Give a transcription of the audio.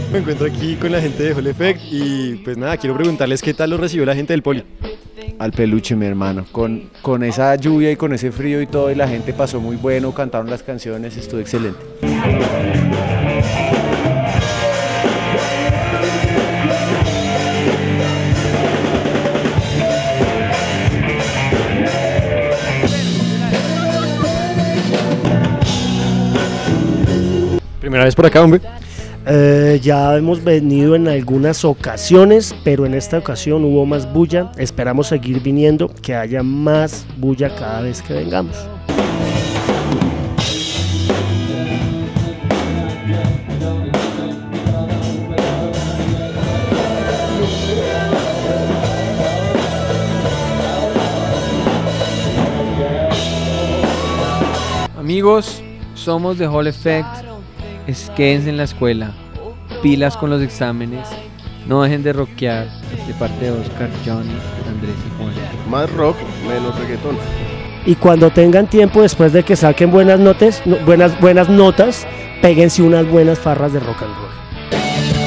Me encuentro aquí con la gente de Hall Effect y pues nada, quiero preguntarles qué tal lo recibió la gente del Poli. Al peluche, mi hermano, con esa lluvia y con ese frío y todo, y la gente pasó muy bueno, cantaron las canciones, estuvo excelente. Primera vez por acá, hombre. Ya hemos venido en algunas ocasiones, pero en esta ocasión hubo más bulla. Esperamos seguir viniendo, que haya más bulla cada vez que vengamos. Amigos, somos de Hall Effect. Quédense en la escuela, pilas con los exámenes, no dejen de rockear. De parte de Oscar, Johnny, Andrés y Juan. Más rock, menos reggaetón. Y cuando tengan tiempo, después de que saquen buenas notas, péguense unas buenas farras de rock and roll.